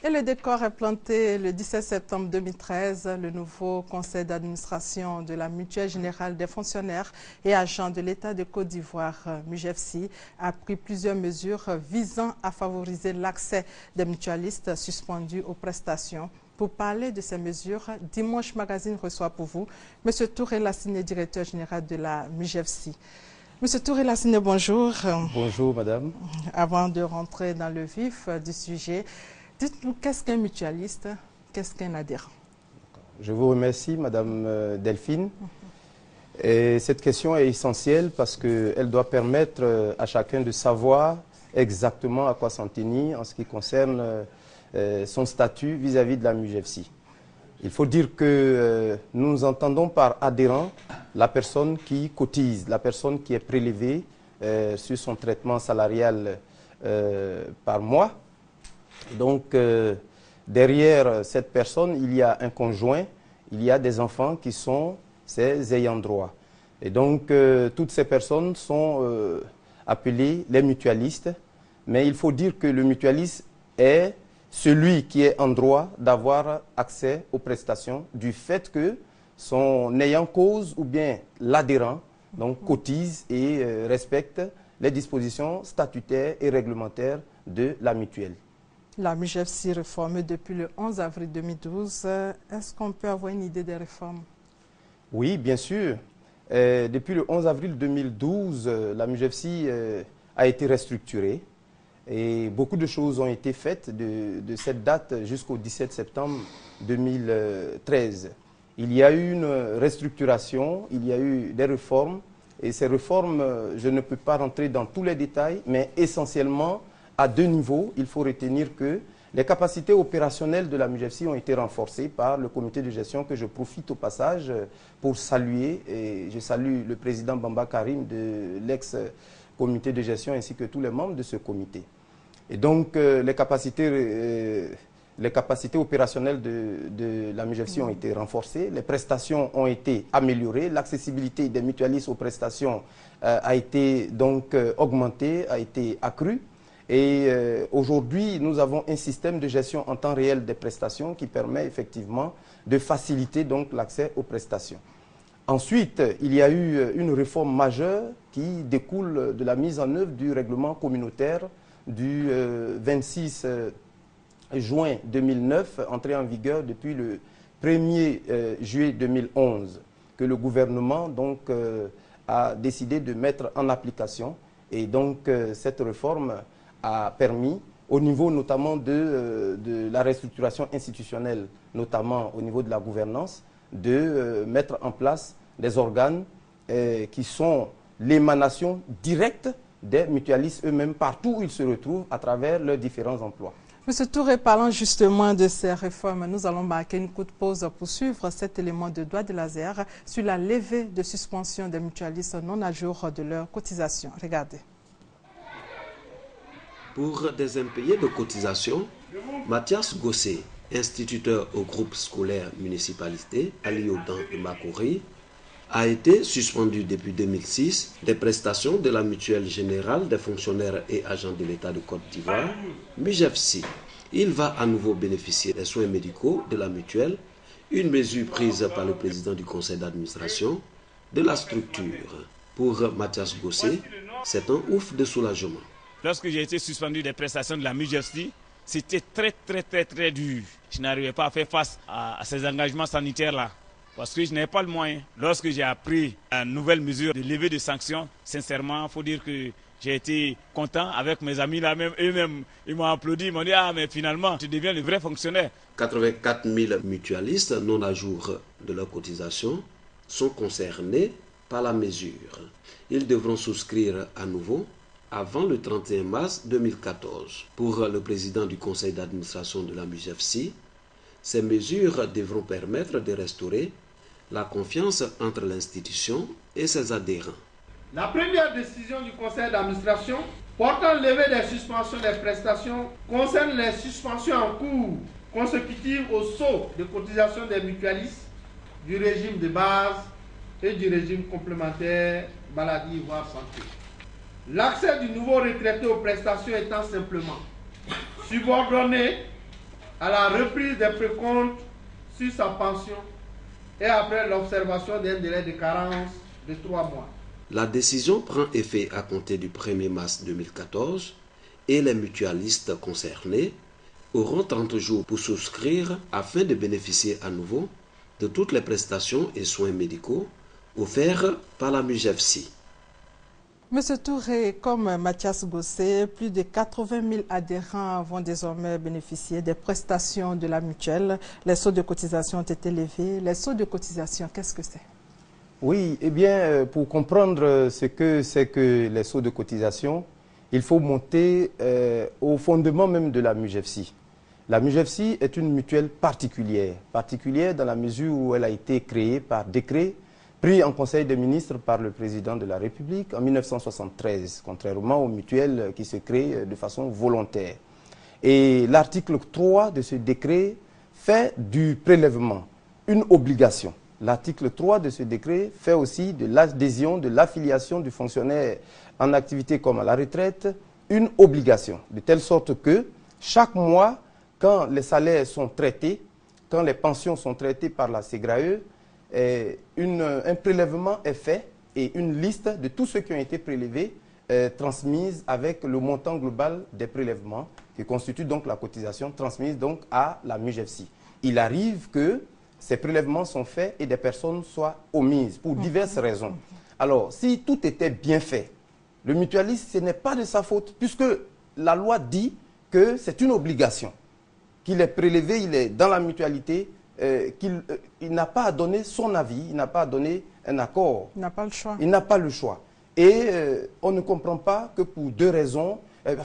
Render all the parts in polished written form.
Et le décor est planté le 17 septembre 2013. Le nouveau conseil d'administration de la Mutuelle Générale des Fonctionnaires et Agents de l'État de Côte d'Ivoire, MUGEFCI, a pris plusieurs mesures visant à favoriser l'accès des mutualistes suspendus aux prestations. Pour parler de ces mesures, Dimanche Magazine reçoit pour vous M. Touré Lassiné, directeur général de la MUGEFCI. M. Touré Lassiné, bonjour. Bonjour, madame. Avant de rentrer dans le vif du sujet, dites-nous, qu'est-ce qu'un mutualiste, qu'est-ce qu'un adhérent? Je vous remercie, madame Delphine. Et cette question est essentielle parce qu'elle doit permettre à chacun de savoir exactement à quoi s'en tenir en ce qui concerne son statut vis-à-vis de la MUGEFCI. Il faut dire que nous entendons par adhérent la personne qui cotise, la personne qui est prélevée sur son traitement salarial par mois. Donc, derrière cette personne, il y a un conjoint, il y a des enfants qui sont ses ayants droit. Et donc, toutes ces personnes sont appelées les mutualistes. Mais il faut dire que le mutualiste est celui qui est en droit d'avoir accès aux prestations du fait que son ayant cause ou bien l'adhérent cotise et respecte les dispositions statutaires et réglementaires de la mutuelle. La MUGEFCI réformée depuis le 11 avril 2012. Est-ce qu'on peut avoir une idée des réformes? Oui, bien sûr. Depuis le 11 avril 2012, la MUGEFCI a été restructurée et beaucoup de choses ont été faites de cette date jusqu'au 17 septembre 2013. Il y a eu une restructuration, il y a eu des réformes et ces réformes, je ne peux pas rentrer dans tous les détails, mais essentiellement à deux niveaux. Il faut retenir que les capacités opérationnelles de la MUGEFCI ont été renforcées par le comité de gestion que je profite au passage pour saluer. Et je salue le président Bamba Karim de l'ex-comité de gestion ainsi que tous les membres de ce comité. Et donc les capacités opérationnelles de la MUGEFCI ont été renforcées, les prestations ont été améliorées, l'accessibilité des mutualistes aux prestations a été donc augmentée, a été accrue. Et aujourd'hui, nous avons un système de gestion en temps réel des prestations qui permet effectivement de faciliter donc l'accès aux prestations. Ensuite, il y a eu une réforme majeure qui découle de la mise en œuvre du règlement communautaire du 26 juin 2009, entré en vigueur depuis le 1er juillet 2011, que le gouvernement donc, a décidé de mettre en application. Et donc, cette réforme a permis, au niveau notamment de la restructuration institutionnelle, notamment au niveau de la gouvernance, de mettre en place des organes qui sont l'émanation directe des mutualistes eux-mêmes, partout où ils se retrouvent à travers leurs différents emplois. Monsieur Touré, parlant justement de ces réformes, nous allons marquer une courte pause pour suivre cet élément de droit de l'ASER sur la levée de suspension des mutualistes non à jour de leur cotisation. Regardez. Pour des impayés de cotisation, Mathias Gossé, instituteur au groupe scolaire municipalité à Lyodan de Makori, a été suspendu depuis 2006 des prestations de la Mutuelle Générale des Fonctionnaires et Agents de l'État de Côte d'Ivoire, MUGEFCI. Il va à nouveau bénéficier des soins médicaux de la mutuelle, une mesure prise par le président du conseil d'administration de la structure. Pour Mathias Gossé, c'est un ouf de soulagement. Lorsque j'ai été suspendu des prestations de la MUGEFCI, c'était très dur. Je n'arrivais pas à faire face à ces engagements sanitaires-là. Parce que je n'avais pas le moyen. Lorsque j'ai appris la nouvelle mesure de levée de sanctions, sincèrement, il faut dire que j'ai été content avec mes amis là, même eux-mêmes, ils m'ont applaudi, ils m'ont dit « Ah, mais finalement, tu deviens le vrai fonctionnaire ». 84 000 mutualistes non à jour de leur cotisation sont concernés par la mesure. Ils devront souscrire à nouveau avant le 31 mars 2014. Pour le président du conseil d'administration de la MUGEFCI, ces mesures devront permettre de restaurer la confiance entre l'institution et ses adhérents. La première décision du conseil d'administration portant levée des suspensions des prestations concerne les suspensions en cours consécutives au saut de cotisation des mutualistes du régime de base et du régime complémentaire maladie voire santé. L'accès du nouveau retraité aux prestations étant simplement subordonné à la reprise des précomptes sur sa pension et après l'observation d'un délai de carence de 3 mois. La décision prend effet à compter du 1er mars 2014 et les mutualistes concernés auront 30 jours pour souscrire afin de bénéficier à nouveau de toutes les prestations et soins médicaux offerts par la MUJEFSI. Monsieur Touré, comme Mathias Gossé, plus de 80 000 adhérents vont désormais bénéficier des prestations de la mutuelle. Les sauts de cotisation ont été levés. Les sauts de cotisation, qu'est-ce que c'est? Oui, eh bien, pour comprendre ce que c'est que les sauts de cotisation, il faut monter au fondement même de la MUJEFSI. La MUJEFSI est une mutuelle particulière dans la mesure où elle a été créée par décret pris en Conseil des ministres par le président de la République en 1973, contrairement aux mutuelles qui se créent de façon volontaire. Et l'article 3 de ce décret fait du prélèvement une obligation. L'article 3 de ce décret fait aussi de l'adhésion, de l'affiliation du fonctionnaire en activité comme à la retraite, une obligation, de telle sorte que chaque mois, quand les salaires sont traités, quand les pensions sont traitées par la SEGRAE, un prélèvement est fait et une liste de tous ceux qui ont été prélevés transmise avec le montant global des prélèvements qui constitue donc la cotisation transmise donc à la MUJEFSI. Il arrive que ces prélèvements sont faits et des personnes soient omises pour diverses raisons. Alors, si tout était bien fait, le mutualiste, ce n'est pas de sa faute puisque la loi dit que c'est une obligation, qu'il est prélevé, il est dans la mutualité, qu'il n'a pas à donner son avis, il n'a pas à donner un accord. Il n'a pas le choix. Il n'a pas le choix. Et on ne comprend pas que pour deux raisons,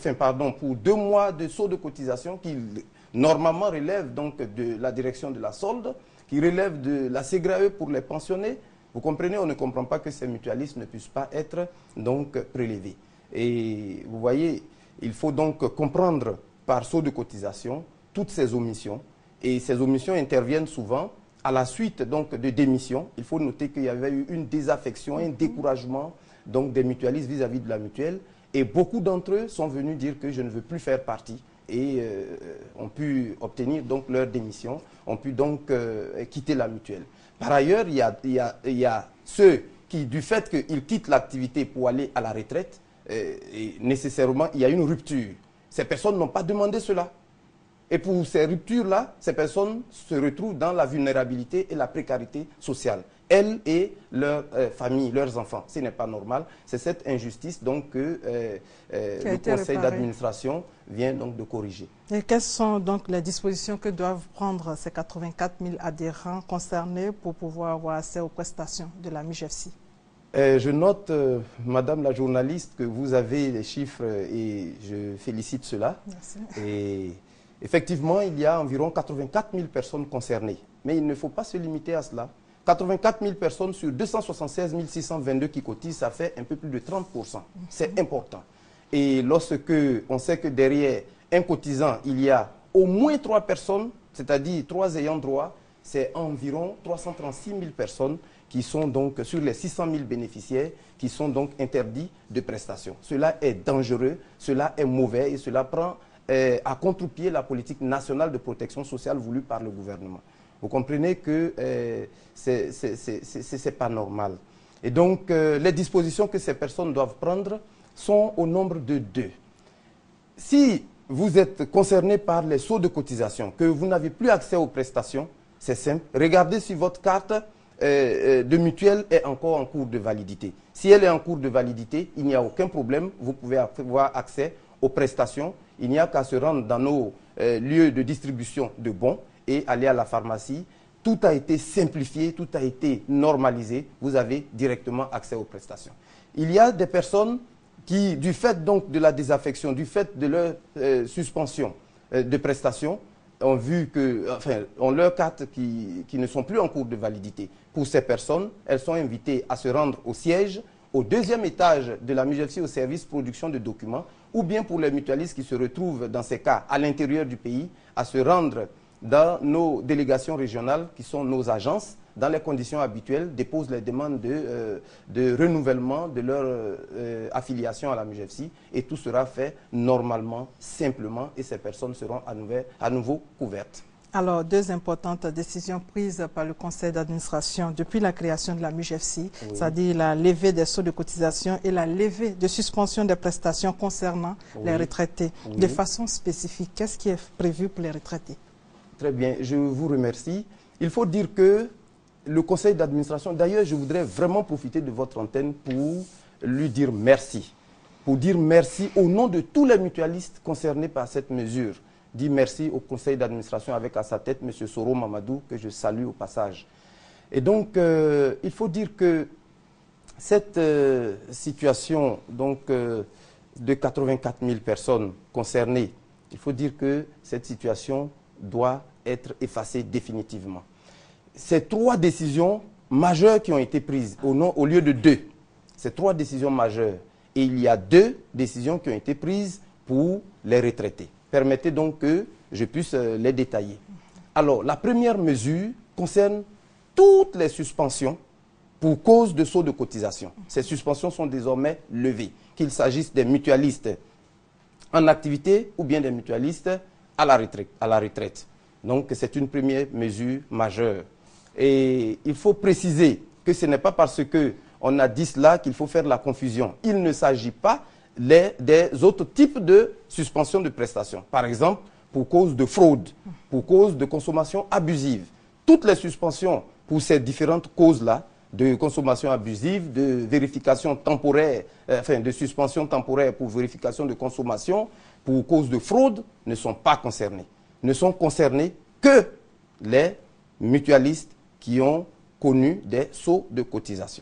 pour 2 mois de saut de cotisation qui normalement relèvent donc de la direction de la solde, qui relèvent de la SEGRAE pour les pensionnés, vous comprenez, on ne comprend pas que ces mutualistes ne puissent pas être donc prélevés. Et vous voyez, il faut donc comprendre par saut de cotisation toutes ces omissions. Et ces omissions interviennent souvent à la suite donc de démissions. Il faut noter qu'il y avait eu une désaffection, un découragement donc des mutualistes vis-à-vis de la mutuelle. Et beaucoup d'entre eux sont venus dire que je ne veux plus faire partie. Et ont pu obtenir donc leur démission, ont pu donc quitter la mutuelle. Par ailleurs, il y a ceux qui, du fait qu'ils quittent l'activité pour aller à la retraite, et nécessairement, il y a une rupture. Ces personnes n'ont pas demandé cela. Et pour ces ruptures-là, ces personnes se retrouvent dans la vulnérabilité et la précarité sociale. Elles et leurs familles, leurs enfants. Ce n'est pas normal. C'est cette injustice donc, que le conseil d'administration vient donc de corriger. Et quelles sont donc les dispositions que doivent prendre ces 84 000 adhérents concernés pour pouvoir avoir accès aux prestations de la MUJEFSI? Je note, Madame la journaliste, que vous avez les chiffres et je félicite cela. Merci. Et effectivement, il y a environ 84 000 personnes concernées. Mais il ne faut pas se limiter à cela. 84 000 personnes sur 276 622 qui cotisent, ça fait un peu plus de 30%. C'est important. Et lorsque on sait que derrière un cotisant, il y a au moins 3 personnes, c'est-à-dire 3 ayants droit, c'est environ 336 000 personnes qui sont donc sur les 600 000 bénéficiaires qui sont donc interdits de prestations. Cela est dangereux, cela est mauvais et cela prend à contre-pied la politique nationale de protection sociale voulue par le gouvernement. Vous comprenez que ce n'est pas normal. Et donc, les dispositions que ces personnes doivent prendre sont au nombre de 2. Si vous êtes concerné par les sauts de cotisation, que vous n'avez plus accès aux prestations, c'est simple. Regardez si votre carte de mutuelle est encore en cours de validité. Si elle est en cours de validité, il n'y a aucun problème. Vous pouvez avoir accès aux prestations. Il n'y a qu'à se rendre dans nos lieux de distribution de bons et aller à la pharmacie. Tout a été simplifié, tout a été normalisé. Vous avez directement accès aux prestations. Il y a des personnes qui, du fait donc de la désaffection, du fait de leur suspension de prestations, ont vu que, ont leurs cartes qui ne sont plus en cours de validité. Pour ces personnes, elles sont invitées à se rendre au siège, au 2e étage de la MUJEFSI, au service production de documents, ou bien pour les mutualistes qui se retrouvent dans ces cas à l'intérieur du pays, à se rendre dans nos délégations régionales qui sont nos agences dans les conditions habituelles, déposent les demandes de renouvellement de leur affiliation à la MUJEFSI et tout sera fait normalement, simplement et ces personnes seront à nouveau couvertes. Alors, deux importantes décisions prises par le conseil d'administration depuis la création de la MUJEFSI, c'est-à-dire la levée des sceaux de cotisation et la levée de suspension des prestations concernant les retraités. De façon spécifique, qu'est-ce qui est prévu pour les retraités? Très bien, je vous remercie. Il faut dire que le conseil d'administration, d'ailleurs, je voudrais vraiment profiter de votre antenne pour lui dire merci. Pour dire merci au nom de tous les mutualistes concernés par cette mesure. Dit merci au conseil d'administration avec à sa tête M. Soro Mamadou, que je salue au passage. Et donc, il faut dire que cette situation donc, de 84 000 personnes concernées, il faut dire que cette situation doit être effacée définitivement. Ces trois décisions majeures qui ont été prises au lieu de deux. Ces trois décisions majeures. Et il y a deux décisions qui ont été prises pour les retraités. Permettez donc que je puisse les détailler. Alors, la première mesure concerne toutes les suspensions pour cause de saut de cotisation. Ces suspensions sont désormais levées, qu'il s'agisse des mutualistes en activité ou bien des mutualistes à la retraite. Donc, c'est une première mesure majeure. Et il faut préciser que ce n'est pas parce qu'on a dit cela qu'il faut faire la confusion. Il ne s'agit pas des autres types de suspension de prestations. Par exemple, pour cause de fraude, pour cause de consommation abusive. Toutes les suspensions pour ces différentes causes-là, de consommation abusive, de vérification temporaire, de suspension temporaire pour vérification de consommation, pour cause de fraude, ne sont pas concernées. Ne sont concernés que les mutualistes qui ont connu des sauts de cotisation.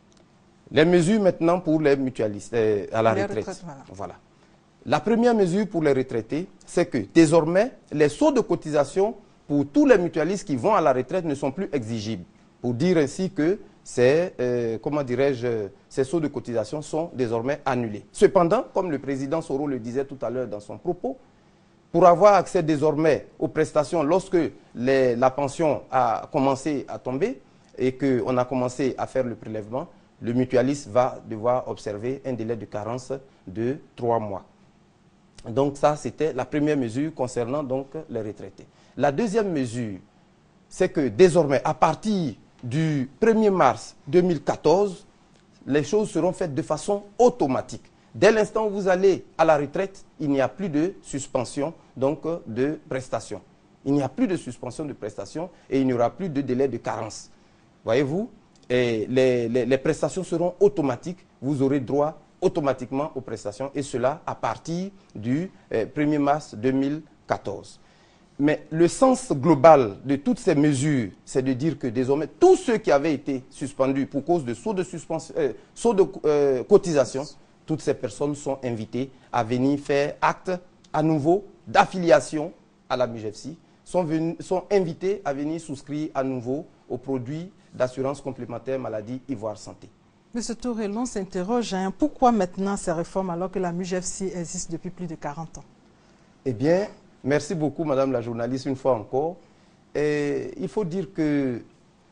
Les mesures maintenant pour les mutualistes à la retraite. Voilà. La première mesure pour les retraités, c'est que désormais, les sauts de cotisation pour tous les mutualistes qui vont à la retraite ne sont plus exigibles. Pour dire ainsi que ces sauts de cotisation sont désormais annulés. Cependant, comme le président Soro le disait tout à l'heure dans son propos, pour avoir accès désormais aux prestations lorsque la pension a commencé à tomber et qu'on a commencé à faire le prélèvement, le mutualiste va devoir observer un délai de carence de 3 mois. Donc ça, c'était la première mesure concernant donc les retraités. La deuxième mesure, c'est que désormais, à partir du 1er mars 2014, les choses seront faites de façon automatique. Dès l'instant où vous allez à la retraite, il n'y a plus de suspension donc, de prestations. Il n'y a plus de suspension de prestations et il n'y aura plus de délai de carence. Voyez-vous? Et les prestations seront automatiques, vous aurez droit automatiquement aux prestations et cela à partir du 1er mars 2014. Mais le sens global de toutes ces mesures, c'est de dire que désormais, tous ceux qui avaient été suspendus pour cause de saut de cotisation, toutes ces personnes sont invitées à venir faire acte à nouveau d'affiliation à la MUJEFSI, sont invitées à venir souscrire à nouveau aux produits d'assurance complémentaire maladie Ivoire Santé. Monsieur Touré, l'on s'interroge, pourquoi maintenant ces réformes alors que la MUJEFSI existe depuis plus de 40 ans? Eh bien, merci beaucoup Madame la journaliste une fois encore. Et il faut dire que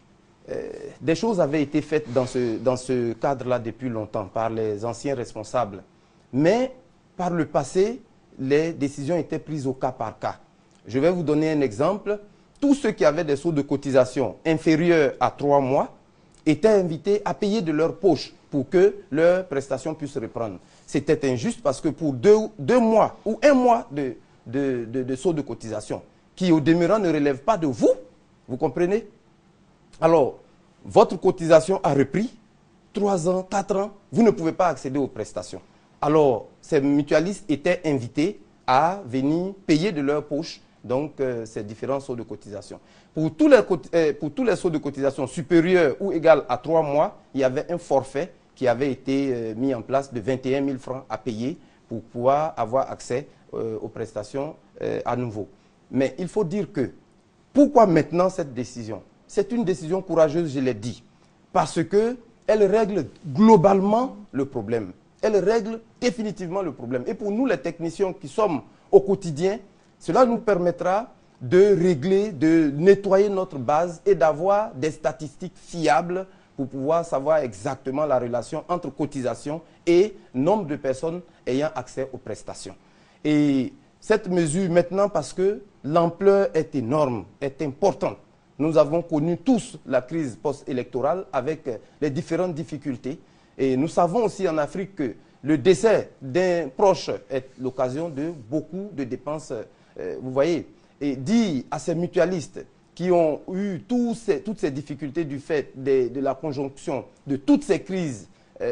des choses avaient été faites dans ce cadre-là depuis longtemps par les anciens responsables. Mais par le passé, les décisions étaient prises au cas par cas. Je vais vous donner un exemple. Tous ceux qui avaient des sauts de cotisation inférieurs à 3 mois étaient invités à payer de leur poche pour que leurs prestations puissent reprendre. C'était injuste parce que pour 2 mois ou 1 mois de sauts de cotisation, qui au demeurant ne relèvent pas de vous, vous comprenez? Alors, votre cotisation a repris, 3 ans, 4 ans, vous ne pouvez pas accéder aux prestations. Alors, ces mutualistes étaient invités à venir payer de leur poche donc ces différents sauts de cotisation. Pour tous les sauts de cotisation supérieurs ou égaux à 3 mois, il y avait un forfait qui avait été mis en place de 21 000 francs à payer pour pouvoir avoir accès aux prestations à nouveau. Mais il faut dire que, pourquoi maintenant cette décision? C'est une décision courageuse, je l'ai dit, parce qu'elle règle globalement le problème. Elle règle définitivement le problème. Et pour nous, les techniciens qui sommes au quotidien, cela nous permettra de régler, de nettoyer notre base et d'avoir des statistiques fiables pour pouvoir savoir exactement la relation entre cotisation et nombre de personnes ayant accès aux prestations. Et cette mesure maintenant, parce que l'ampleur est énorme, est importante. Nous avons connu tous la crise post-électorale avec les différentes difficultés. Et nous savons aussi en Afrique que le décès d'un proche est l'occasion de beaucoup de dépenses, vous voyez. Et dire à ces mutualistes qui ont eu toutes ces difficultés du fait de la conjonction de toutes ces crises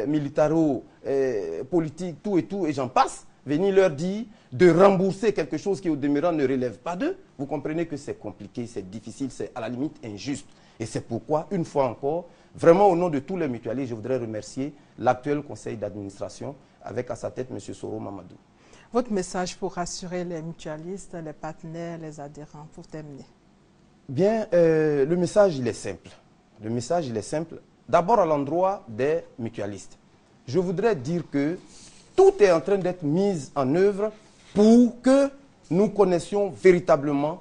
militaro-politiques, tout, et j'en passe, venir leur dire de rembourser quelque chose qui au demeurant ne relève pas d'eux, vous comprenez que c'est compliqué, c'est difficile, c'est à la limite injuste. Et c'est pourquoi, une fois encore, vraiment au nom de tous les mutualistes, je voudrais remercier l'actuel conseil d'administration avec à sa tête M. Soro Mamadou. Votre message pour rassurer les mutualistes, les partenaires, les adhérents, pour terminer. Bien, le message, il est simple. Le message, il est simple. D'abord, à l'endroit des mutualistes. Je voudrais dire que tout est en train d'être mis en œuvre pour que nous connaissions véritablement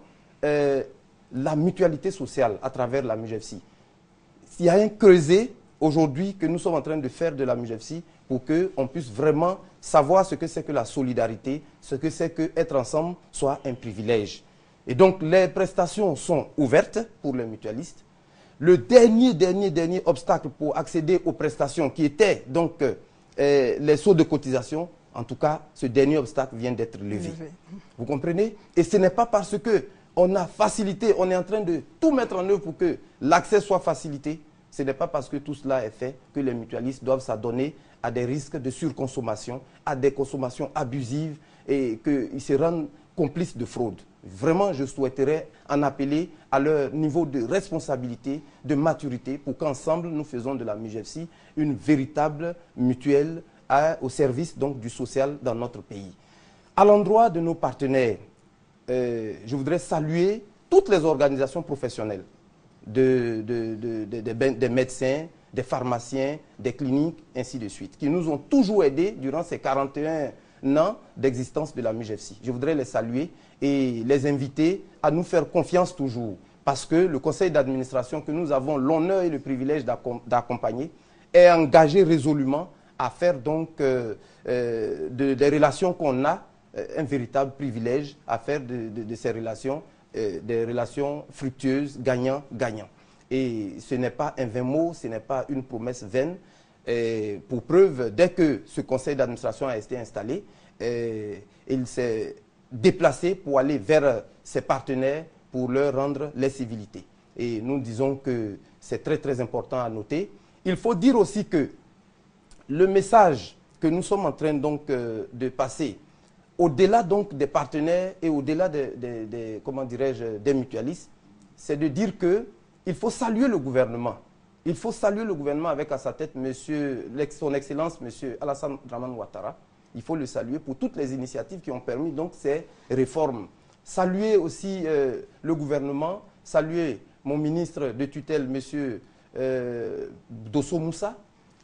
la mutualité sociale à travers la MUJEFSI. Il y a un creuset aujourd'hui que nous sommes en train de faire de la MUJEFSI pour qu'on puisse vraiment savoir ce que c'est que la solidarité, ce que c'est qu'être ensemble soit un privilège. Et donc, les prestations sont ouvertes pour les mutualistes. Le dernier obstacle pour accéder aux prestations qui étaient donc les sauts de cotisation, en tout cas, ce dernier obstacle vient d'être levé. Vous comprenez? Et ce n'est pas parce qu'on a facilité, on est en train de tout mettre en œuvre pour que l'accès soit facilité. Ce n'est pas parce que tout cela est fait que les mutualistes doivent s'adonner à des risques de surconsommation, à des consommations abusives et qu'ils se rendent complices de fraude. Vraiment, je souhaiterais en appeler à leur niveau de responsabilité, de maturité, pour qu'ensemble, nous faisons de la MUJEFSI une véritable mutuelle au service donc, du social dans notre pays. À l'endroit de nos partenaires, je voudrais saluer toutes les organisations professionnelles, des médecins, des pharmaciens, des cliniques, ainsi de suite, qui nous ont toujours aidés durant ces 41 ans d'existence de la MUJEFSI. Je voudrais les saluer et les inviter à nous faire confiance toujours, parce que le conseil d'administration que nous avons l'honneur et le privilège d'accompagner est engagé résolument à faire donc des relations qu'on a, un véritable privilège à faire de ces relations, des relations fructueuses, gagnant-gagnant. Et ce n'est pas un vain mot, ce n'est pas une promesse vaine. Et pour preuve, dès que ce conseil d'administration a été installé, il s'est déplacé pour aller vers ses partenaires pour leur rendre les civilités. Et nous disons que c'est très important à noter. Il faut dire aussi que le message que nous sommes en train donc de passer, au-delà donc des partenaires et au-delà des mutualistes, c'est de dire qu'il faut saluer le gouvernement. Il faut saluer le gouvernement avec à sa tête son Excellence, M. Alassane Dramane Ouattara. Il faut le saluer pour toutes les initiatives qui ont permis donc ces réformes. Saluer aussi le gouvernement, saluer mon ministre de tutelle, M. Dosso Moussa.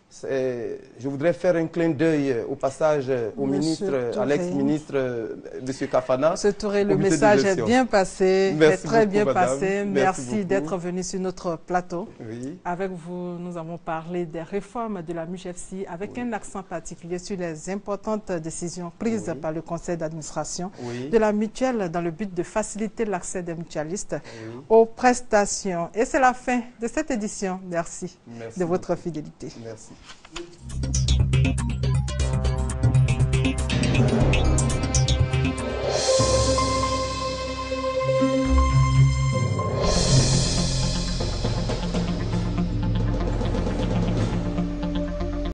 Je voudrais faire un clin d'œil au passage au ministre, à l'ex-ministre, M. Kafana. M. Touré, le message est bien passé, est très bien passé. Merci d'être venu sur notre plateau. Oui. Avec vous, nous avons parlé des réformes de la MUJEFSI avec un accent particulier sur les importantes décisions prises par le conseil d'administration de la mutuelle dans le but de faciliter l'accès des mutualistes aux prestations. Et c'est la fin de cette édition. Merci de votre fidélité. Merci.